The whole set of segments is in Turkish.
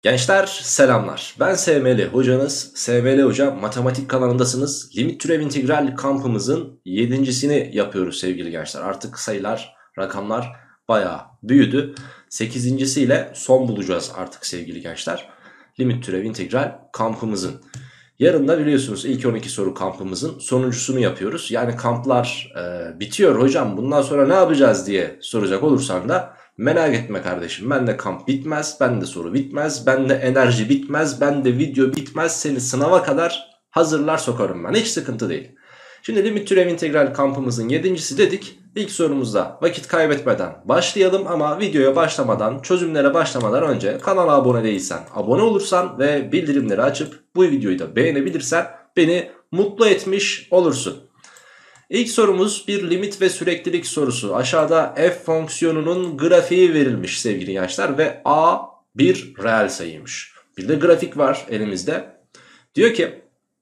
Gençler selamlar. Ben SML hocanız. SML Hoca matematik kanalındasınız. Limit türev integral kampımızın 7.sini yapıyoruz sevgili gençler. Artık sayılar, rakamlar bayağı büyüdü. 8.siyle son bulacağız artık sevgili gençler. Limit türev integral kampımızın. Yarın da biliyorsunuz ilk 12 soru kampımızın sonuncusunu yapıyoruz. Yani kamplar bitiyor hocam, bundan sonra ne yapacağız diye soracak olursan da merak etme kardeşim, ben de kamp bitmez, ben de soru bitmez, ben de enerji bitmez, ben de video bitmez, seni sınava kadar hazırlar sokarım ben, hiç sıkıntı değil. Şimdi limit türev integral kampımızın 7.si dedik. İlk sorumuzda vakit kaybetmeden başlayalım ama videoya başlamadan, çözümlere başlamadan önce kanala abone değilsen, abone olursan ve bildirimleri açıp bu videoyu da beğenebilirsen beni mutlu etmiş olursun. İlk sorumuz bir limit ve süreklilik sorusu. Aşağıda f fonksiyonunun grafiği verilmiş sevgili gençler ve a bir reel sayıymış. Bir de grafik var elimizde. Diyor ki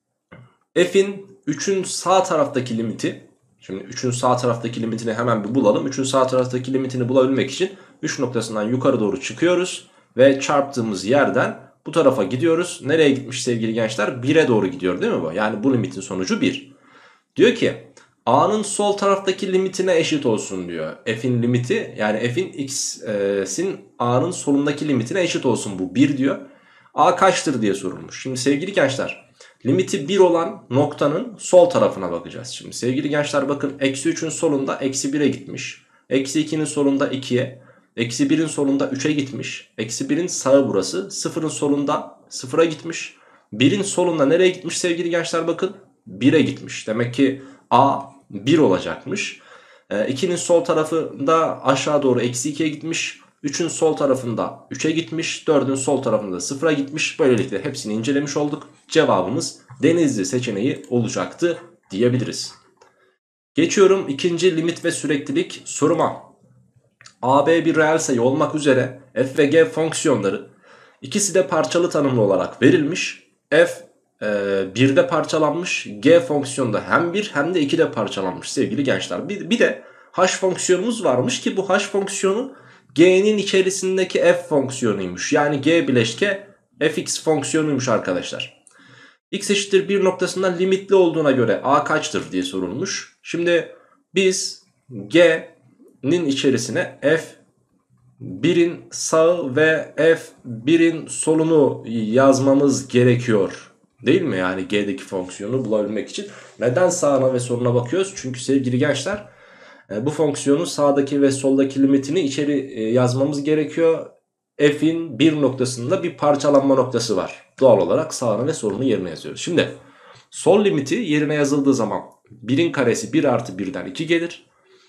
f'in 3'ün sağ taraftaki limiti. Şimdi 3'ün sağ taraftaki limitini hemen bir bulalım. 3'ün sağ taraftaki limitini bulabilmek için 3 noktasından yukarı doğru çıkıyoruz. Ve çarptığımız yerden bu tarafa gidiyoruz. Nereye gitmiş sevgili gençler? 1'e doğru gidiyor değil mi bu? Yani bu limitin sonucu 1. Diyor ki a'nın sol taraftaki limitine eşit olsun diyor. F'in limiti, yani f'in x'in a'nın solundaki limitine eşit olsun, bu 1 diyor. A kaçtır diye sorulmuş. Şimdi sevgili gençler, limiti 1 olan noktanın sol tarafına bakacağız. Şimdi sevgili gençler bakın, eksi 3'ün solunda eksi 1'e gitmiş. Eksi 2'nin solunda 2'ye. Eksi 1'in solunda 3'e gitmiş. Eksi 1'in sağı burası. 0'ın solunda 0'a gitmiş. 1'in solunda nereye gitmiş sevgili gençler bakın? 1'e gitmiş. Demek ki A 1 olacakmış. 2'nin sol tarafında aşağı doğru eksi 2'ye gitmiş. 3'ün sol tarafında 3'e gitmiş. 4'ün sol tarafında 0'a gitmiş. Böylelikle hepsini incelemiş olduk. Cevabımız Denizli seçeneği olacaktı diyebiliriz. Geçiyorum ikinci limit ve süreklilik soruma. AB bir reel sayı olmak üzere f ve g fonksiyonları ikisi de parçalı tanımlı olarak verilmiş. F 1'de parçalanmış, g fonksiyonu da hem 1 hem de 2'de parçalanmış sevgili gençler. Bir de h fonksiyonumuz varmış ki bu h fonksiyonu g'nin içerisindeki f fonksiyonuymuş. Yani g bileşke fx fonksiyonuymuş arkadaşlar. X eşittir 1 noktasında limitli olduğuna göre a kaçtır diye sorulmuş. Şimdi biz g'nin içerisine f1'in sağı ve f1'in solunu yazmamız gerekiyor. Değil mi? Yani g'deki fonksiyonu bulabilmek için. Neden sağına ve soluna bakıyoruz? Çünkü sevgili gençler, bu fonksiyonun sağdaki ve soldaki limitini içeri yazmamız gerekiyor. F'in bir noktasında bir parçalanma noktası var. Doğal olarak sağını ve solunu yerine yazıyoruz. Şimdi sol limiti yerine yazıldığı zaman 1'in karesi 1 artı 1'den 2 gelir.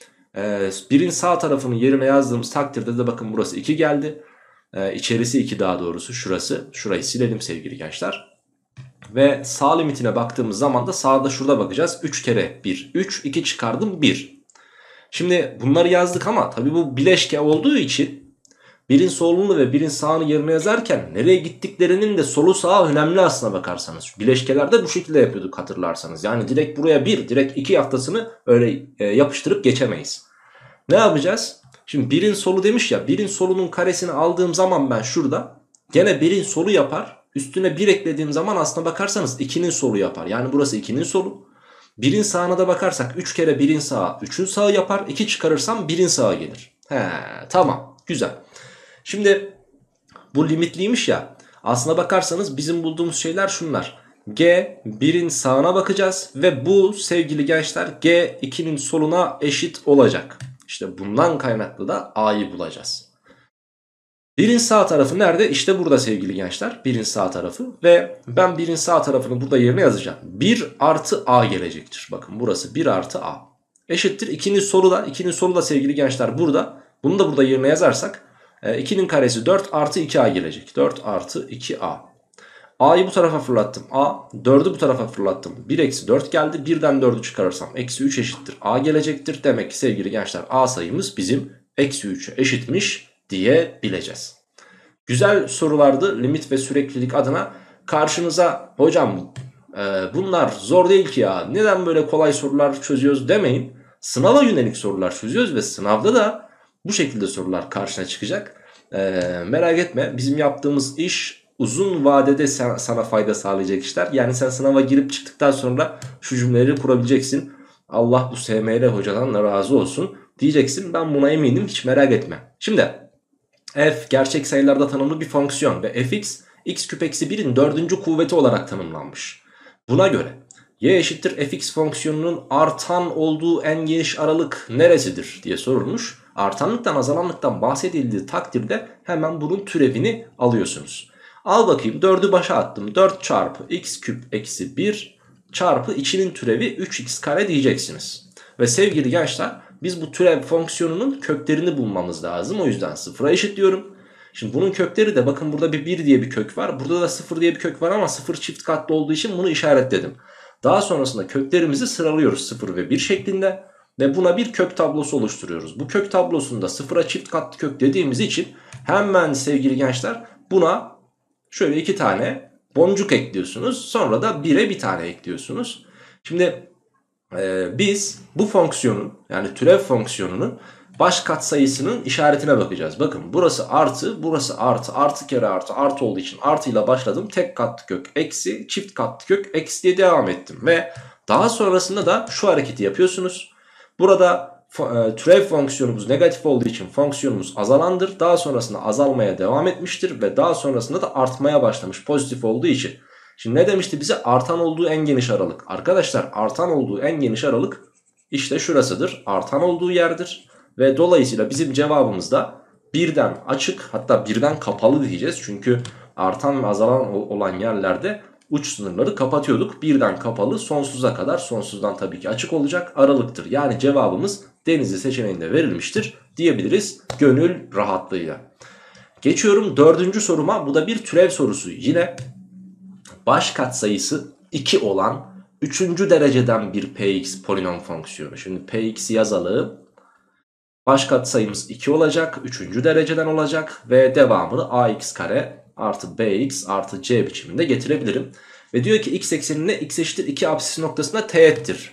1'in sağ tarafını yerine yazdığımız takdirde de bakın burası 2 geldi. İçerisi 2 daha doğrusu şurası. Şurayı silelim sevgili gençler. Ve sağ limitine baktığımız zaman da sağda şurada bakacağız. 3 kere 1 3, 2 çıkardım 1. Şimdi bunları yazdık ama tabii bu bileşke olduğu için birin solunu ve birin sağını yerine yazarken nereye gittiklerinin de solu sağı önemli aslına bakarsanız. Bileşkelerde bu şekilde yapıyorduk hatırlarsanız. Yani direkt buraya 1, direkt 2 haftasını öyle yapıştırıp geçemeyiz. Ne yapacağız? Şimdi birin solu demiş ya, birin solunun karesini aldığım zaman ben şurada gene birin solu yapar. Üstüne 1 eklediğim zaman aslına bakarsanız 2'nin solu yapar. Yani burası 2'nin solu. 1'in sağına da bakarsak 3 kere 1'in sağı 3'ün sağı yapar. 2 çıkarırsam 1'in sağı gelir. Tamam, güzel. Şimdi bu limitliymiş ya. Aslına bakarsanız bizim bulduğumuz şeyler şunlar. G 1'in sağına bakacağız ve bu sevgili gençler G 2'nin soluna eşit olacak. İşte bundan kaynaklı da A'yı bulacağız. 1'in sağ tarafı nerede? İşte burada sevgili gençler. 1'in sağ tarafı ve ben 1'in sağ tarafını burada yerine yazacağım. 1 artı A gelecektir. Bakın burası 1 artı A. Eşittir 2'nin solu da. 2'nin solu da sevgili gençler burada. Bunu da burada yerine yazarsak 2'nin karesi 4 artı 2A gelecek. 4 artı 2A. A'yı bu tarafa fırlattım. A. 4'ü bu tarafa fırlattım. 1 eksi 4 geldi. 1'den 4'ü çıkarırsam eksi 3 eşittir A gelecektir. Demek ki sevgili gençler A sayımız bizim eksi 3'e eşitmiş diyebileceğiz. Güzel sorulardı limit ve süreklilik adına. Karşınıza hocam bunlar zor değil ki ya, neden böyle kolay sorular çözüyoruz demeyin. Sınava yönelik sorular çözüyoruz ve sınavda da bu şekilde sorular karşına çıkacak. Merak etme, bizim yaptığımız iş uzun vadede sana fayda sağlayacak işler. Yani sen sınava girip çıktıktan sonra şu cümleleri kurabileceksin. Allah bu SML hocadan da razı olsun diyeceksin. Ben buna eminim, hiç merak etme. Şimdi f gerçek sayılarda tanımlı bir fonksiyon ve fx x küp eksi 1'in 4. kuvveti olarak tanımlanmış. Buna göre y eşittir fx fonksiyonunun artan olduğu en geniş aralık neresidir diye sorulmuş. Artanlıktan azalanlıktan bahsedildiği takdirde hemen bunun türevini alıyorsunuz. Al bakayım, 4'ü başa attım. 4 çarpı x küp eksi 1 çarpı içinin türevi 3x kare diyeceksiniz. Ve sevgili gençler, biz bu türev fonksiyonunun köklerini bulmamız lazım. O yüzden sıfıra eşitliyorum. Şimdi bunun kökleri de, bakın burada bir 1 diye bir kök var. Burada da 0 diye bir kök var ama 0 çift katlı olduğu için bunu işaretledim. Daha sonrasında köklerimizi sıralıyoruz 0 ve 1 şeklinde. Ve buna bir kök tablosu oluşturuyoruz. Bu kök tablosunda 0'a çift katlı kök dediğimiz için hemen sevgili gençler buna şöyle 2 tane boncuk ekliyorsunuz. Sonra da 1'e bir tane ekliyorsunuz. Şimdi biz bu fonksiyonun, yani türev fonksiyonunun baş katsayısının işaretine bakacağız. Bakın burası artı, burası artı, artı kere artı, artı olduğu için artıyla başladım. Tek katlı kök eksi, çift katlı kök eksi diye devam ettim. Ve daha sonrasında da şu hareketi yapıyorsunuz. Burada türev fonksiyonumuz negatif olduğu için fonksiyonumuz azalandır. Daha sonrasında azalmaya devam etmiştir ve daha sonrasında da artmaya başlamış pozitif olduğu için. Şimdi ne demişti bize? Artan olduğu en geniş aralık. Arkadaşlar, artan olduğu en geniş aralık işte şurasıdır. Artan olduğu yerdir. Ve dolayısıyla bizim cevabımız da birden açık, hatta birden kapalı diyeceğiz. Çünkü artan ve azalan olan yerlerde uç sınırları kapatıyorduk. Birden kapalı, sonsuza kadar, sonsuzdan tabii ki açık olacak aralıktır. Yani cevabımız Denizli seçeneğinde verilmiştir diyebiliriz gönül rahatlığıyla. Geçiyorum 4. soruma. Bu da bir türev sorusu. Yine baş katsayısı 2 olan 3. dereceden bir px polinom fonksiyonu. Şimdi px'i yazalım. Baş katsayımız 2 olacak. 3. dereceden olacak. Ve devamını ax kare artı bx artı c biçiminde getirebilirim. Ve diyor ki x eksenine x eşittir 2 apsis noktasında teğettir.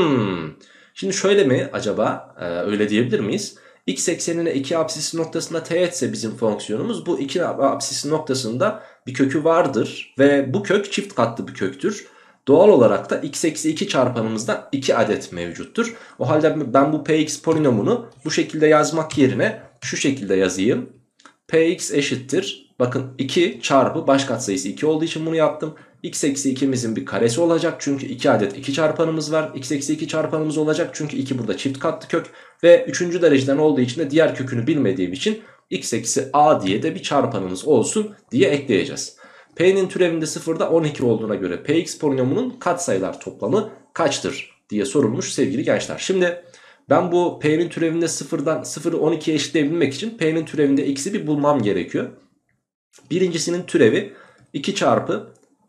Şimdi şöyle mi acaba, öyle diyebilir miyiz? X eksenine 2 apsis noktasında teğetse bizim fonksiyonumuz, bu 2 apsis noktasında bir kökü vardır. Ve bu kök çift katlı bir köktür. Doğal olarak da x eksi 2 çarpanımızda 2 adet mevcuttur. O halde ben bu px polinomunu bu şekilde yazmak yerine şu şekilde yazayım. Px eşittir. Bakın 2 çarpı baş katsayısı 2 olduğu için bunu yaptım. X eksi 2'mizin bir karesi olacak. Çünkü 2 adet 2 çarpanımız var. X eksi 2 çarpanımız olacak. Çünkü 2 burada çift katlı kök. Ve 3. dereceden olduğu için de diğer kökünü bilmediğim için x eksi a diye de bir çarpanımız olsun diye ekleyeceğiz. P'nin türevinde 0'da 12 olduğuna göre px polinomunun katsayılar toplamı kaçtır diye sorulmuş sevgili gençler. Şimdi ben bu P'nin türevinde 0'ı 12'ye eşitleyebilmek için P'nin türevinde x'i bir bulmam gerekiyor. Birincisinin türevi 2 çarpı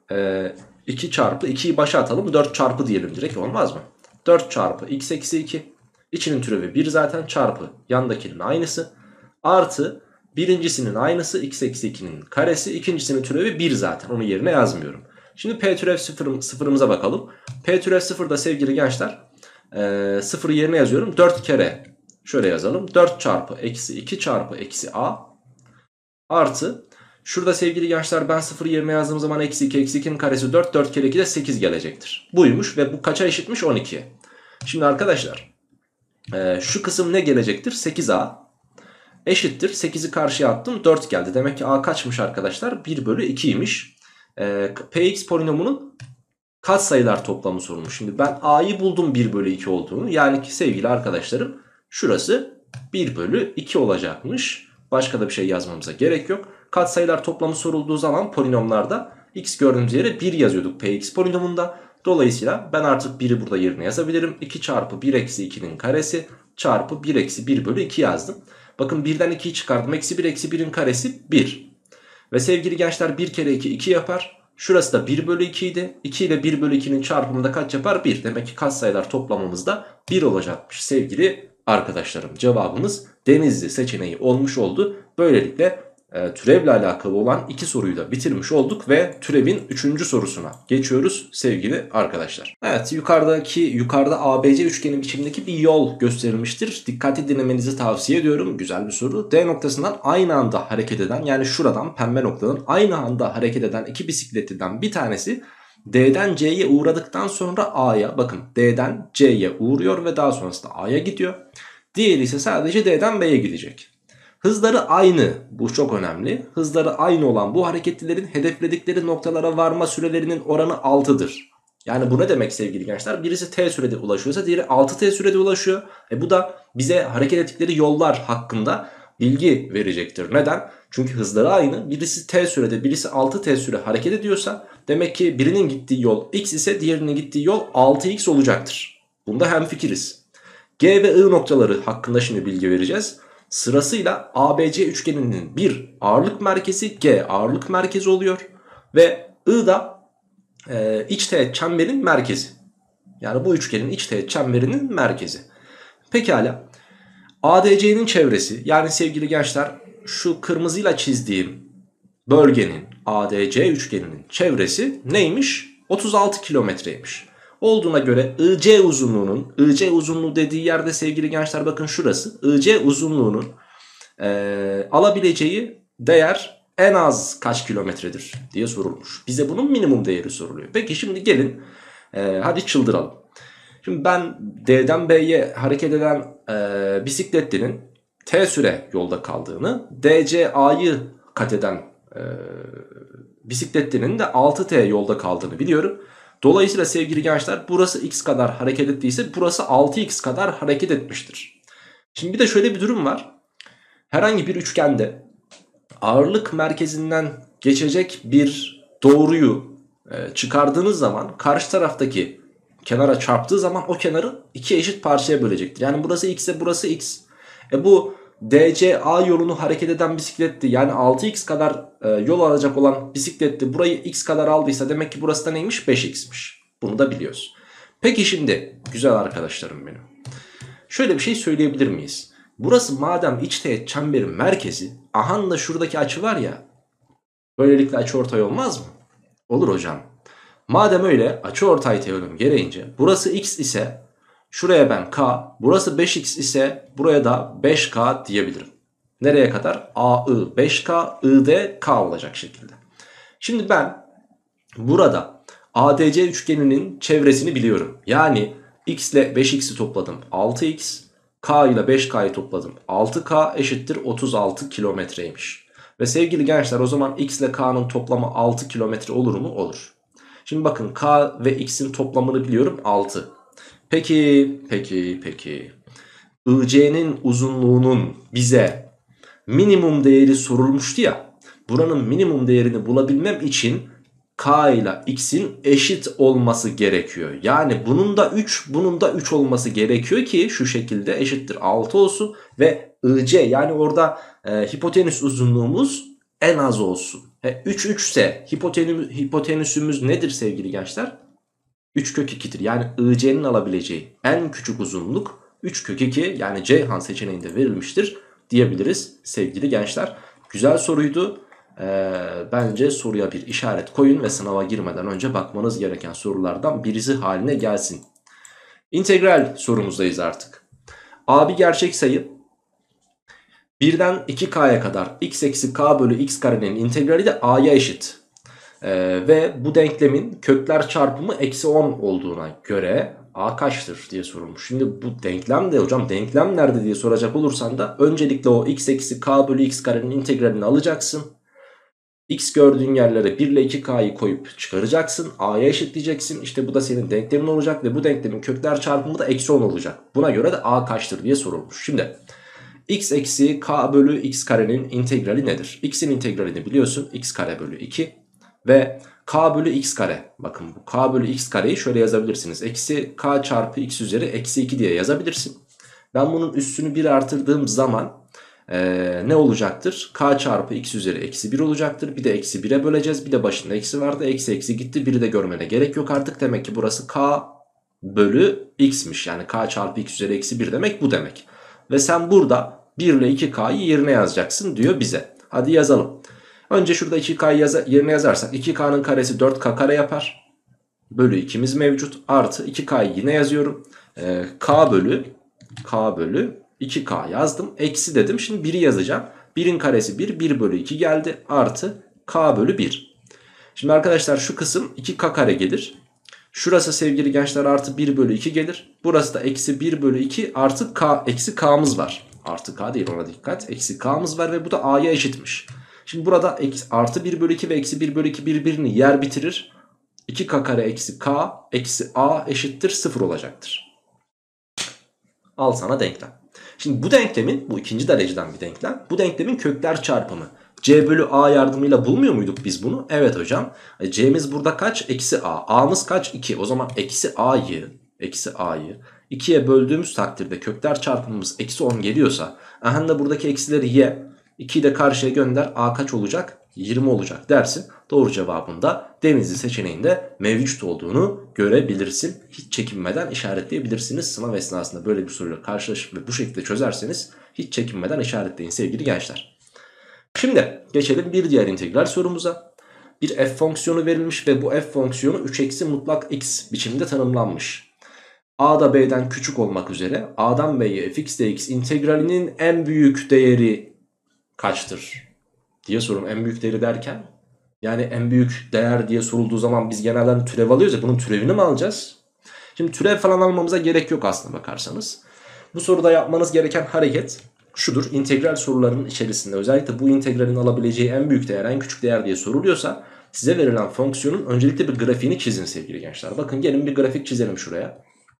2'yi başa atalım, 4 çarpı diyelim direkt, olmaz mı? 4 çarpı x eksi 2, içinin türevi 1 zaten, çarpı yandakinin aynısı artı birincisinin aynısı x eksi 2'nin karesi, ikincisinin türevi 1 zaten, onu yerine yazmıyorum. Şimdi p türev sıfırımıza bakalım. P türev sıfırda sevgili gençler sıfırı yerine yazıyorum, 4 kere şöyle yazalım, 4 çarpı eksi 2 çarpı eksi a artı şurada sevgili gençler ben 0 yerine yazdığım zaman eksi 2, eksi 2'nin karesi 4, 4 kere 2 de 8 gelecektir. Buymuş ve bu kaça eşitmiş? 12'ye. Şimdi arkadaşlar şu kısım ne gelecektir? 8a eşittir. 8'i karşıya attım, 4 geldi. Demek ki a kaçmış arkadaşlar? 1 bölü 2'ymiş. Px polinomunun katsayılar toplamı sorulmuş. Şimdi ben a'yı buldum 1 bölü 2 olduğunu. Yani ki sevgili arkadaşlarım şurası 1 bölü 2 olacakmış. Başka da bir şey yazmamıza gerek yok. Katsayılar toplamı sorulduğu zaman polinomlarda x gördüğümüz yere 1 yazıyorduk px polinomunda. Dolayısıyla ben artık 1'i burada yerine yazabilirim. 2 çarpı 1 eksi 2'nin karesi çarpı 1 eksi 1 bölü 2 yazdım. Bakın 1'den 2'yi çıkardım. Eksi 1 eksi 1'in karesi 1. Ve sevgili gençler 1 kere 2 2 yapar. Şurası da 1 bölü 2 idi. 2 ile 1 bölü 2'nin çarpımında kaç yapar? 1. Demek ki katsayılar toplamımız da 1 olacakmış sevgili arkadaşlarım. Cevabımız Denizli seçeneği olmuş oldu. Böylelikle türevle alakalı olan 2 soruyu da bitirmiş olduk ve türevin 3. sorusuna geçiyoruz sevgili arkadaşlar. Evet, yukarıda ABC üçgeni biçimindeki bir yol gösterilmiştir. Dikkatli dinlemenizi tavsiye ediyorum. Güzel bir soru. D noktasından aynı anda hareket eden, yani şuradan pembe noktadan aynı anda hareket eden iki bisikletliden bir tanesi D'den C'ye uğradıktan sonra A'ya, bakın D'den C'ye uğruyor ve daha sonrasında A'ya gidiyor. Diğeri ise sadece D'den B'ye gidecek. Hızları aynı, bu çok önemli. Hızları aynı olan bu hareketlilerin hedefledikleri noktalara varma sürelerinin oranı 6'dır. Yani bu ne demek sevgili gençler? Birisi t sürede ulaşıyorsa diğeri 6t sürede ulaşıyor. Bu da bize hareket ettikleri yollar hakkında bilgi verecektir. Neden? Çünkü hızları aynı. Birisi t sürede, birisi 6t süre hareket ediyorsa demek ki birinin gittiği yol x ise diğerinin gittiği yol 6x olacaktır. Bunda hemfikiriz. G ve I noktaları hakkında şimdi bilgi vereceğiz. Sırasıyla ABC üçgeninin bir ağırlık merkezi, G ağırlık merkezi oluyor. Ve I da iç teğet çemberin merkezi. Yani bu üçgenin iç teğet çemberinin merkezi. Pekala. ADC'nin çevresi, yani sevgili gençler şu kırmızıyla çizdiğim bölgenin, ADC üçgeninin çevresi neymiş? 36 kilometreymiş. Olduğuna göre IC uzunluğunun, IC uzunluğu dediği yerde sevgili gençler bakın şurası. IC uzunluğunun alabileceği değer en az kaç kilometredir diye sorulmuş. Bize bunun minimum değeri soruluyor. Peki şimdi gelin hadi çıldıralım. Şimdi ben D'den B'ye hareket eden bisikletlinin T süre yolda kaldığını, DCA'yı kat eden bisikletlinin de 6T yolda kaldığını biliyorum. Dolayısıyla sevgili gençler burası x kadar hareket ettiyse burası 6x kadar hareket etmiştir. Şimdi bir de şöyle bir durum var. Herhangi bir üçgende ağırlık merkezinden geçecek bir doğruyu çıkardığınız zaman karşı taraftaki kenara çarptığı zaman o kenarı iki eşit parçaya bölecektir. Yani burası x ise burası x. Bu DCA yolunu hareket eden bisikletti, yani 6x kadar yol alacak olan bisikletti burayı x kadar aldıysa demek ki burası da neymiş? 5x'miş. Bunu da biliyoruz. Peki şimdi güzel arkadaşlarım benim, şöyle bir şey söyleyebilir miyiz? Burası madem iç teğet çemberin merkezi, aha da şuradaki açı var ya, böylelikle açıortay olmaz mı? Olur hocam. Madem öyle, açıortay teoremi gereğince burası x ise şuraya ben k, burası 5x ise buraya da 5k diyebilirim. Nereye kadar? AI 5k, ID k olacak şekilde. Şimdi ben burada ADC üçgeninin çevresini biliyorum. Yani x ile 5x'i topladım 6x, k ile 5k'yı topladım 6k eşittir 36 kilometreymiş. Ve sevgili gençler o zaman x ile k'nın toplamı 6 kilometre olur mu? Olur. Şimdi bakın k ve x'in toplamını biliyorum 6. Peki. IC'nin uzunluğunun bize minimum değeri sorulmuştu ya. Buranın minimum değerini bulabilmem için k ile x'in eşit olması gerekiyor. Yani bunun da 3, bunun da 3 olması gerekiyor ki şu şekilde eşittir 6 olsun. Ve IC, yani orada hipotenüs uzunluğumuz en az olsun. 3 ise hipotenüsümüz nedir sevgili gençler? 3 kök 2'dir. Yani IC'nin alabileceği en küçük uzunluk 3 kök 2, yani Ceyhan seçeneğinde verilmiştir diyebiliriz sevgili gençler. Güzel soruydu. Bence soruya bir işaret koyun ve sınava girmeden önce bakmanız gereken sorulardan birisi haline gelsin. İntegral sorumuzdayız artık. A bir gerçek sayı. 1'den 2k'ya kadar x eksi k bölü x karenin integrali de a'ya eşit. Ve bu denklemin kökler çarpımı eksi 10 olduğuna göre a kaçtır diye sorulmuş. Şimdi bu denklem de hocam denklem nerede diye soracak olursan da öncelikle o x eksi k bölü x karenin integralini alacaksın. X gördüğün yerlere 1 ile 2k'yı koyup çıkaracaksın. A'ya eşitleyeceksin. İşte bu da senin denklemin olacak ve bu denklemin kökler çarpımı da eksi 10 olacak. Buna göre de a kaçtır diye sorulmuş. Şimdi x eksi k bölü x karenin integrali nedir? X'in integralini biliyorsun. X kare bölü 2 ve k bölü x kare. Bakın bu k bölü x kareyi şöyle yazabilirsiniz. Eksi k çarpı x üzeri eksi 2 diye yazabilirsin. Ben bunun üstünü 1 artırdığım zaman ne olacaktır? K çarpı x üzeri eksi 1 olacaktır. Bir de eksi 1'e böleceğiz. Bir de başında eksi vardı. Eksi eksi gitti. 1'i de görmene gerek yok artık. Demek ki burası k bölü x'miş. Yani k çarpı x üzeri eksi 1 demek bu demek. Ve sen burada 1 ile 2k'yı yerine yazacaksın diyor bize. Hadi yazalım. Önce şurada 2K'yı yerine yazarsak 2K'nın karesi 4K kare yapar. Bölü 2'miz mevcut. Artı 2K'yı yine yazıyorum. K bölü 2K yazdım. Eksi dedim. Şimdi 1'i yazacağım. 1'in karesi 1. 1 bölü 2 geldi. Artı K bölü 1. Şimdi arkadaşlar şu kısım 2K kare gelir. Şurası sevgili gençler artı 1 bölü 2 gelir. Burası da eksi 1 bölü 2 artı K, eksi K'mız var. Artı K değil, ona dikkat. Eksi K'mız var ve bu da A'ya eşitmiş. Şimdi burada artı 1 bölü 2 ve eksi 1 bölü 2 birbirini yer bitirir. 2K kare eksi K eksi A eşittir 0 olacaktır. Al sana denklem. Şimdi bu denklemin, bu ikinci dereceden bir denklem. Bu denklemin kökler çarpımı. C bölü A yardımıyla bulmuyor muyduk biz bunu? Evet hocam. C'miz burada kaç? Eksi A. A'mız kaç? 2. O zaman eksi A'yı 2'ye böldüğümüz takdirde kökler çarpımımız eksi 10 geliyorsa, aha da buradaki eksileri ye. 2'yi de karşıya gönder. A kaç olacak? 20 olacak dersin. Doğru cevabında Denizli seçeneğinde mevcut olduğunu görebilirsin. Hiç çekinmeden işaretleyebilirsiniz. Sınav esnasında böyle bir soruyla karşılaşıp ve bu şekilde çözerseniz hiç çekinmeden işaretleyin sevgili gençler. Şimdi geçelim bir diğer integral sorumuza. Bir f fonksiyonu verilmiş ve bu f fonksiyonu 3 eksi mutlak x biçiminde tanımlanmış. A da b'den küçük olmak üzere a'dan b'ye fx dx integralinin en büyük değeri kaçtır diye sorum. En büyük değeri derken yani en büyük değer diye sorulduğu zaman biz genelde türev alıyoruz ya, bunun türevini mi alacağız? Şimdi türev falan almamıza gerek yok aslında bakarsanız. Bu soruda yapmanız gereken hareket şudur: integral sorularının içerisinde özellikle bu integralin alabileceği en büyük değer en küçük değer diye soruluyorsa size verilen fonksiyonun öncelikle bir grafiğini çizin sevgili gençler. Bakın gelin bir grafik çizelim şuraya.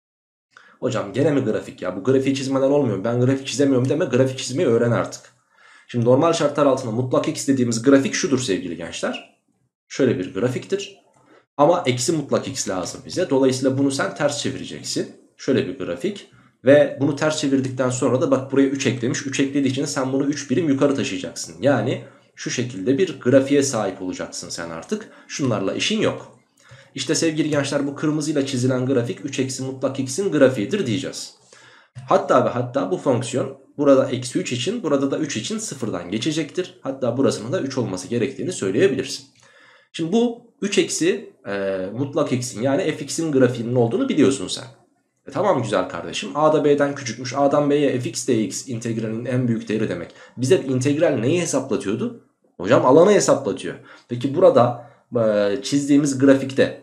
Hocam gene mi grafik ya, bu grafiği çizmeden olmuyor, ben grafik çizemiyorum deme, grafik çizmeyi öğren artık. Şimdi normal şartlar altında mutlak x dediğimiz grafik şudur sevgili gençler. Şöyle bir grafiktir. Ama eksi mutlak x lazım bize. Dolayısıyla bunu sen ters çevireceksin. Şöyle bir grafik. Ve bunu ters çevirdikten sonra da bak buraya 3 eklemiş. 3 eklediği için sen bunu 3 birim yukarı taşıyacaksın. Yani şu şekilde bir grafiğe sahip olacaksın sen artık. Şunlarla işin yok. İşte sevgili gençler bu kırmızıyla çizilen grafik 3 eksi mutlak x'in grafiğidir diyeceğiz. Hatta ve hatta bu fonksiyon burada eksi 3 için, burada da 3 için sıfırdan geçecektir. Hatta burasının da 3 olması gerektiğini söyleyebilirsin. Şimdi bu 3 eksi mutlak x'in yani fx'in grafiğinin olduğunu biliyorsun sen. Tamam güzel kardeşim, a da b'den küçükmüş, a'dan b'ye fx dx integralinin en büyük değeri demek. Bize integral neyi hesaplatıyordu? Hocam alanı hesaplatıyor. Peki burada çizdiğimiz grafikte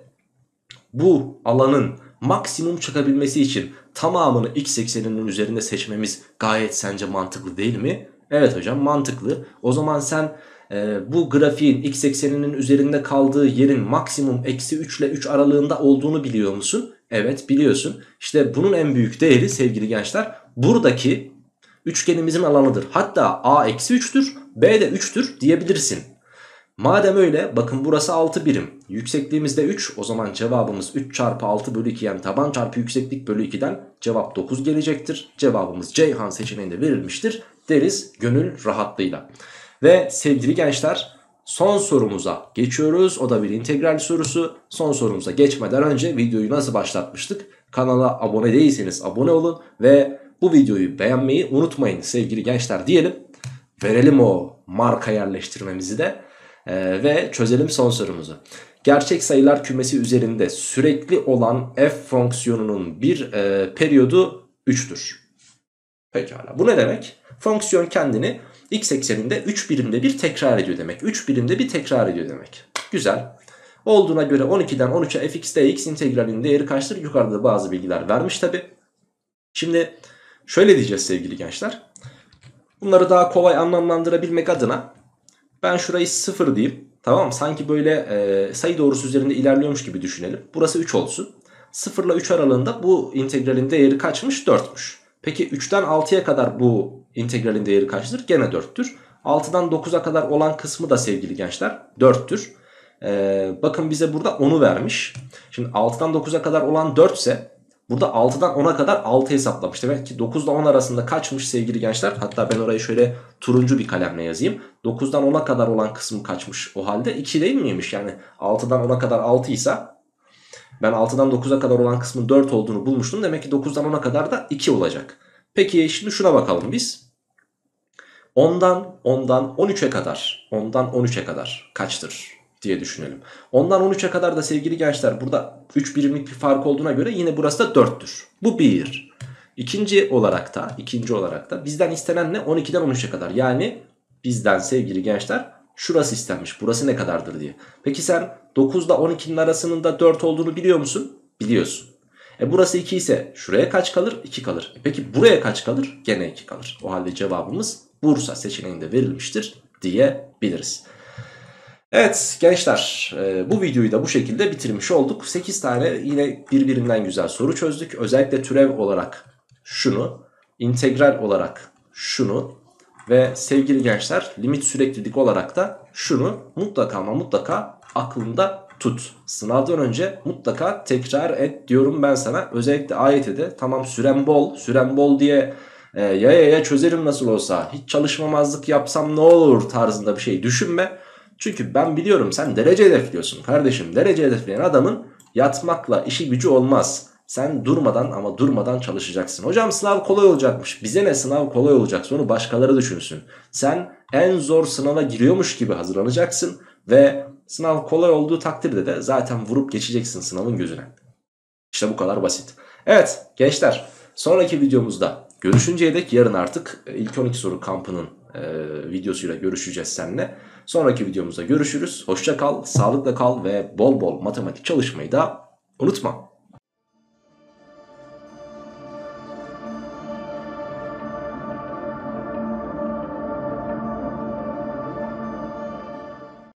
bu alanın maksimum çıkabilmesi için tamamını x ekseninin üzerinde seçmemiz gayet sence mantıklı değil mi? Evet hocam mantıklı. O zaman sen bu grafiğin x ekseninin üzerinde kaldığı yerin maksimum eksi 3 ile 3 aralığında olduğunu biliyor musun? Evet biliyorsun. İşte bunun en büyük değeri sevgili gençler buradaki üçgenimizin alanıdır. Hatta a eksi 3'tür, b de 3'tür diyebilirsin. Madem öyle bakın burası 6 birim. Yüksekliğimiz de 3. O zaman cevabımız 3 çarpı 6 bölü 2 yani taban çarpı yükseklik bölü 2'den cevap 9 gelecektir. Cevabımız Ceyhan seçeneğinde verilmiştir deriz gönül rahatlığıyla. Ve sevgili gençler son sorumuza geçiyoruz. O da bir integral sorusu. Son sorumuza geçmeden önce videoyu nasıl başlatmıştık? Kanala abone değilseniz abone olun ve bu videoyu beğenmeyi unutmayın sevgili gençler diyelim. Verelim o marka yerleştirmemizi de. Ve çözelim son sorumuzu. Gerçek sayılar kümesi üzerinde sürekli olan f fonksiyonunun bir periyodu 3'tür. Pekala bu ne demek? Fonksiyon kendini x ekseninde 3 birimde bir tekrar ediyor demek. 3 birimde bir tekrar ediyor demek. Güzel. Olduğuna göre 12'den 13'e fx dx integralinin değeri kaçtır? Yukarıda da bazı bilgiler vermiş tabi. Şimdi şöyle diyeceğiz sevgili gençler. Bunları daha kolay anlamlandırabilmek adına ben şurayı 0 diyeyim. Tamam mı? Sanki böyle sayı doğrusu üzerinde ilerliyormuş gibi düşünelim. Burası 3 olsun. 0 ile 3 aralığında bu integralin değeri kaçmış? 4'müş. Peki 3'ten 6'ya kadar bu integralin değeri kaçtır? Gene 4'tür. 6'dan 9'a kadar olan kısmı da sevgili gençler 4'tür. Bakın bize burada 10'u vermiş. Şimdi 6'dan 9'a kadar olan 4 ise burada 6'dan 10'a kadar 6 hesaplamış. Demek ki 9 ile 10 arasında kaçmış sevgili gençler? Hatta ben orayı şöyle turuncu bir kalemle yazayım. 9'dan 10'a kadar olan kısmı kaçmış? O halde 2 değil miymiş? Yani 6'dan 10'a kadar 6 ise ben 6'dan 9'a kadar olan kısmın 4 olduğunu bulmuştum. Demek ki 9'dan 10'a kadar da 2 olacak. Peki şimdi şuna bakalım biz. 10'dan 13'e kadar, 13'e kadar kaçtır diye düşünelim. 10'dan 13'e kadar da sevgili gençler burada 3 birimlik bir fark olduğuna göre yine burası da 4'tür. Bu 1. İkinci olarak da bizden istenen ne? 12'den 13'e kadar. Yani bizden sevgili gençler şurası istenmiş. Burası ne kadardır diye. Peki sen 9 ile 12'nin arasının da 4 olduğunu biliyor musun? Biliyorsun. Burası 2 ise şuraya kaç kalır? 2 kalır. Peki buraya kaç kalır? Gene 2 kalır. O halde cevabımız Bursa seçeneğinde verilmiştir diyebiliriz. Evet gençler, bu videoyu da bu şekilde bitirmiş olduk. 8 tane yine birbirinden güzel soru çözdük. Özellikle türev olarak şunu, integral olarak şunu ve sevgili gençler limit süreklilik olarak da şunu mutlaka ama mutlaka aklında tut. Sınavdan önce mutlaka tekrar et diyorum ben sana. Özellikle AYT'de tamam süren bol diye ya çözerim nasıl olsa, hiç çalışmamazlık yapsam ne olur tarzında bir şey düşünme. Çünkü ben biliyorum sen derece hedefliyorsun kardeşim. Derece hedefleyen adamın yatmakla işi gücü olmaz. Sen durmadan çalışacaksın. Hocam sınav kolay olacakmış. Bize ne, sınav kolay olacak, onu başkaları düşünsün. Sen en zor sınava giriyormuş gibi hazırlanacaksın. Ve sınav kolay olduğu takdirde de zaten vurup geçeceksin sınavın gözüne. İşte bu kadar basit. Evet gençler, sonraki videomuzda görüşünceye dek yarın artık ilk 12 soru kampının videosuyla görüşeceğiz seninle. Sonraki videomuzda görüşürüz. Hoşça kal, sağlıkla kal ve bol bol matematik çalışmayı da unutma.